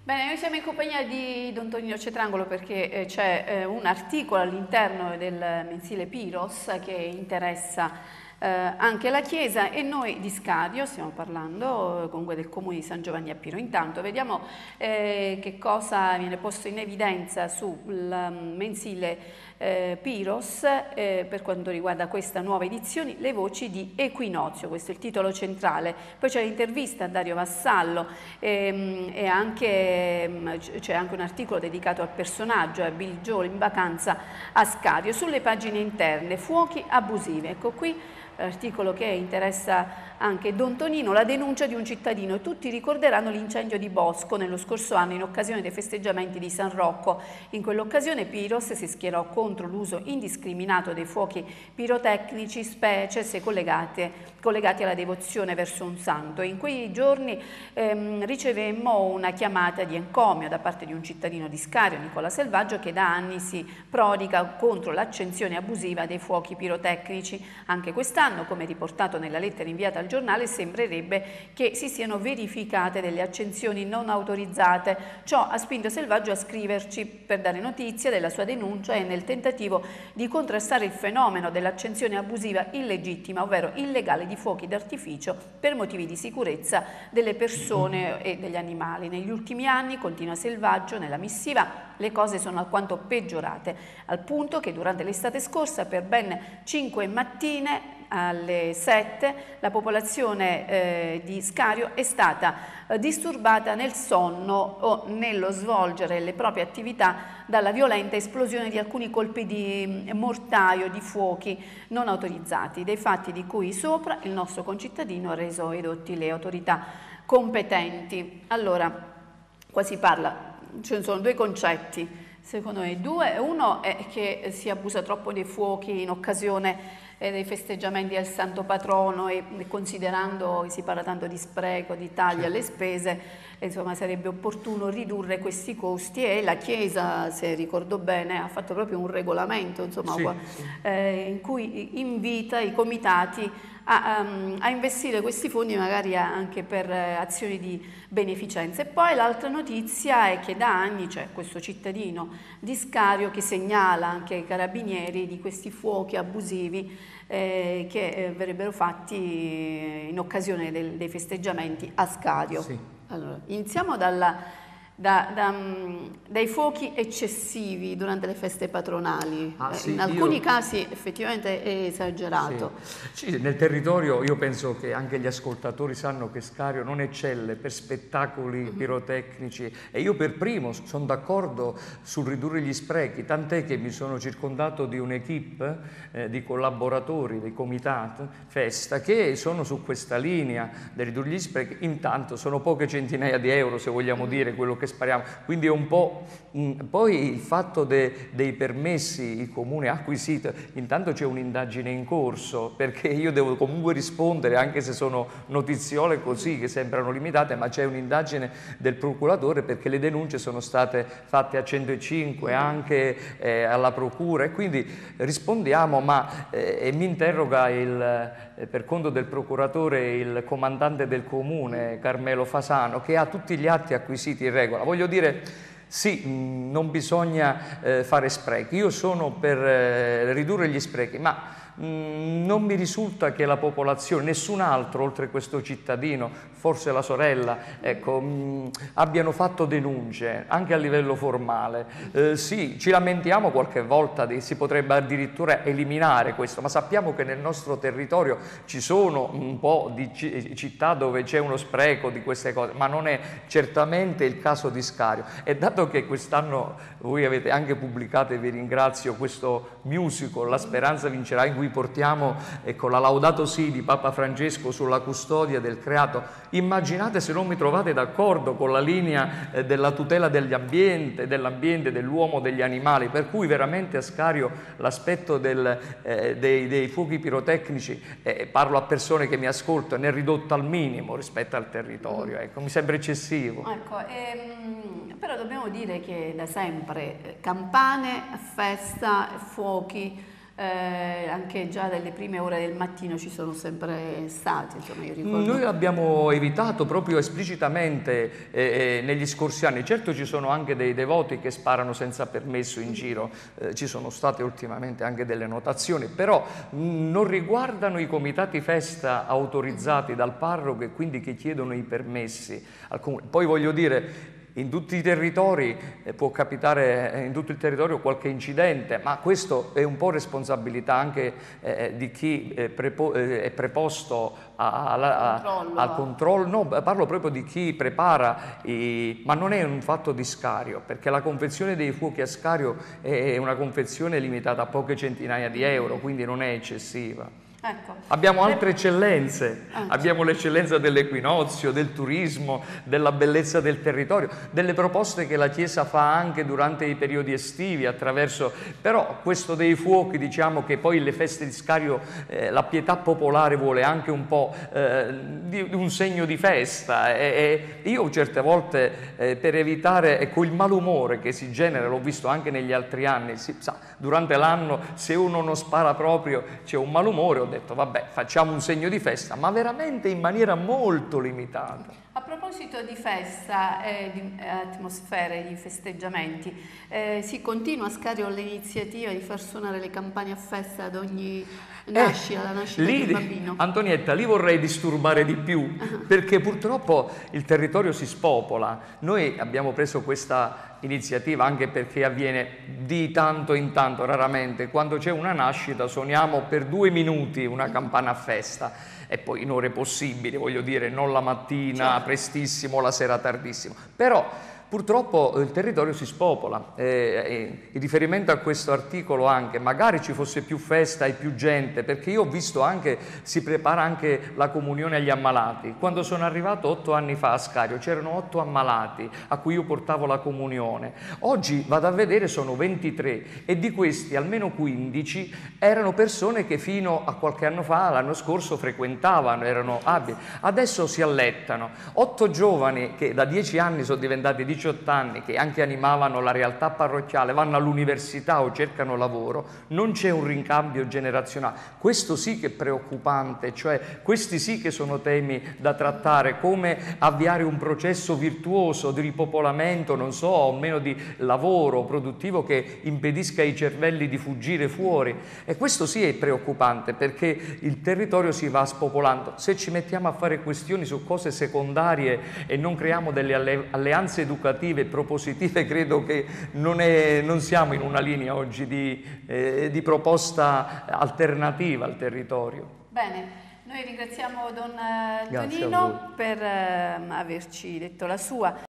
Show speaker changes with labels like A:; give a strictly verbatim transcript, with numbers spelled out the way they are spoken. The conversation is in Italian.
A: Bene, noi siamo in compagnia di Don Tonino Cetrangolo perché eh, c'è eh, un articolo all'interno del mensile Piros che interessa eh, anche la Chiesa, e noi di Scario stiamo parlando, comunque del comune di San Giovanni a Piro. Intanto vediamo eh, che cosa viene posto in evidenza sul mensile eh, Piros eh, per quanto riguarda questa nuova edizione: le voci di Equinozio, questo è il titolo centrale. Poi c'è l'intervista a Dario Vassallo ehm, e anche c'è anche un articolo dedicato al personaggio, a Bill Joel in vacanza a Scario. Sulle pagine interne, fuochi abusivi, ecco qui l'articolo che interessa anche Don Tonino: la denuncia di un cittadino. Tutti ricorderanno l'incendio di Bosco nello scorso anno in occasione dei festeggiamenti di San Rocco. In quell'occasione Piros si schierò contro l'uso indiscriminato dei fuochi pirotecnici, specie se collegate, collegati alla devozione verso un santo. In quei giorni ehm, ricevemmo una chiamata di encomio da parte di un cittadino di Scario, Nicola Selvaggio, che da anni si prodiga contro l'accensione abusiva dei fuochi pirotecnici. Anche quest'anno, come riportato nella lettera inviata al giornale, sembrerebbe che si siano verificate delle accensioni non autorizzate. Ciò ha spinto Selvaggio a scriverci per dare notizia della sua denuncia e nel tentativo di contrastare il fenomeno dell'accensione abusiva illegittima, ovvero illegale, di fuochi d'artificio per motivi di sicurezza delle persone e degli animali. Negli ultimi anni, continua Selvaggio nella missiva, le cose sono alquanto peggiorate, al punto che durante l'estate scorsa per ben cinque mattine alle sette la popolazione eh, di Scario è stata eh, disturbata nel sonno o nello svolgere le proprie attività dalla violenta esplosione di alcuni colpi di mortaio, di fuochi non autorizzati, dei fatti di cui sopra il nostro concittadino ha reso edotti le autorità competenti. Allora, qua si parla, ce ne sono due concetti, secondo me. Due, uno è che si abusa troppo dei fuochi in occasione dei festeggiamenti del santo patrono, e considerando che si parla tanto di spreco, di tagli alle spese, insomma sarebbe opportuno ridurre questi costi, e la Chiesa, se ricordo bene, ha fatto proprio un regolamento, insomma, sì, sì. Eh, in cui invita i comitati a, um, a investire questi fondi magari anche per eh, azioni di beneficenza. E poi l'altra notizia è che da anni c'è questo cittadino di Scario che segnala anche ai carabinieri di questi fuochi abusivi eh, che eh, verrebbero fatti in occasione del, dei festeggiamenti a Scario. Sì. Allora, iniziamo dalla Da, da, dai fuochi eccessivi durante le feste patronali. Ah, sì, in alcuni io... casi effettivamente è esagerato.
B: Sì. Sì, nel territorio io penso che anche gli ascoltatori sanno che Scario non eccelle per spettacoli uh-huh. pirotecnici, e io per primo sono d'accordo sul ridurre gli sprechi, tant'è che mi sono circondato di un'equipe eh, di collaboratori dei comitati festa che sono su questa linea del ridurre gli sprechi. Intanto sono poche centinaia di euro, se vogliamo uh-huh. dire quello che spariamo, quindi è un po'. Mh, poi il fatto de, dei permessi il comune ha acquisito, intanto c'è un'indagine in corso, perché io devo comunque rispondere, anche se sono notiziole così che sembrano limitate, ma c'è un'indagine del procuratore perché le denunce sono state fatte a centocinque anche eh, alla procura, e quindi rispondiamo, ma eh, e mi interroga il, eh, per conto del procuratore il comandante del comune Carmelo Fasano, che ha tutti gli atti acquisiti in regola. Voglio dire, sì, non bisogna eh, fare sprechi. Io sono per eh, ridurre gli sprechi, ma mh, non mi risulta che la popolazione, nessun altro oltre questo cittadino, forse la sorella, ecco, mh, abbiano fatto denunce anche a livello formale. Eh, sì, ci lamentiamo qualche volta, di, si potrebbe addirittura eliminare questo, ma sappiamo che nel nostro territorio ci sono un po' di città dove c'è uno spreco di queste cose, ma non è certamente il caso di Scario. E dato che quest'anno voi avete anche pubblicato, e vi ringrazio, questo musical La Speranza Vincerà, in cui portiamo ecco, la Laudato Si di Papa Francesco sulla custodia del creato, immaginate se non mi trovate d'accordo con la linea eh, della tutela dell'ambiente, dell'ambiente, dell'uomo, degli animali, per cui veramente a Scario l'aspetto del, eh, dei, dei fuochi pirotecnici, eh, parlo a persone che mi ascoltano, è ridotto al minimo rispetto al territorio, ecco, mi sembra eccessivo.
A: Ecco, ehm, però dobbiamo dire che da sempre campane, festa, fuochi Eh, anche già dalle prime ore del mattino ci sono sempre stati, insomma, io ricordo...
B: Noi l'abbiamo evitato proprio esplicitamente eh, negli scorsi anni. Certo ci sono anche dei devoti che sparano senza permesso in giro, eh, ci sono state ultimamente anche delle notazioni, però mh, non riguardano i comitati festa autorizzati dal parroco e quindi che chiedono i permessi al comune. Poi voglio dire, in tutti i territori eh, può capitare eh, in tutto il territorio qualche incidente, ma questo è un po' responsabilità anche eh, di chi è, prepo eh, è preposto a, a, a,
A: controllo.
B: al controllo. No, parlo proprio di chi prepara, i... ma non è un fatto di Scario, perché la confezione dei fuochi a Scario è una confezione limitata a poche centinaia di euro, quindi non è eccessiva.
A: Ecco.
B: Abbiamo altre eccellenze,
A: ah,
B: abbiamo l'eccellenza dell'equinozio, del turismo, della bellezza del territorio, delle proposte che la Chiesa fa anche durante i periodi estivi attraverso, però questo dei fuochi, diciamo che poi le feste di Scario, eh, la pietà popolare vuole anche un po' eh, di, di un segno di festa e, e io certe volte eh, per evitare, ecco, il malumore che si genera, l'ho visto anche negli altri anni, si, sa, durante l'anno se uno non spara proprio c'è un malumore, ho detto vabbè, facciamo un segno di festa, ma veramente in maniera molto limitata.
A: A proposito di festa e di atmosfere, di festeggiamenti, eh, si continua a Scario l'iniziativa di far suonare le campane a festa ad ogni nascita, eh, la nascita
B: lì,
A: del bambino.
B: Antonietta, lì vorrei disturbare di più, perché purtroppo il territorio si spopola. Noi abbiamo preso questa iniziativa anche perché avviene di tanto in tanto, raramente. Quando c'è una nascita suoniamo per due minuti una campana a festa e poi in ore possibili, voglio dire, non la mattina, certo, prestissimo, la sera tardissimo. Però purtroppo il territorio si spopola, eh, eh, in riferimento a questo articolo anche, magari ci fosse più festa e più gente, perché io ho visto anche, si prepara anche la comunione agli ammalati. Quando sono arrivato otto anni fa a Scario c'erano otto ammalati a cui io portavo la comunione. Oggi vado a vedere sono ventitré e di questi almeno quindici erano persone che fino a qualche anno fa, l'anno scorso, frequentavano, erano abili. Adesso si allettano. Otto giovani che da dieci anni sono diventati diciotto anni, che anche animavano la realtà parrocchiale, vanno all'università o cercano lavoro, non c'è un rincambio generazionale. Questo sì che è preoccupante, cioè questi sì che sono temi da trattare, come avviare un processo virtuoso di ripopolamento, non so, o meno di lavoro produttivo che impedisca ai cervelli di fuggire fuori. E questo sì è preoccupante perché il territorio si va spopolando. Se ci mettiamo a fare questioni su cose secondarie e non creiamo delle alle alleanze educative propositive, credo che non, è, non siamo in una linea oggi di, eh, di proposta alternativa al territorio.
A: Bene, noi ringraziamo Don Tonino per eh, averci detto la sua.